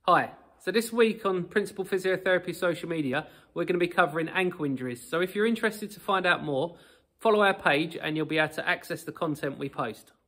Hi, so this week on Principal Physiotherapy social media, we're going to be covering ankle injuries. So if you're interested to find out more, follow our page and you'll be able to access the content we post.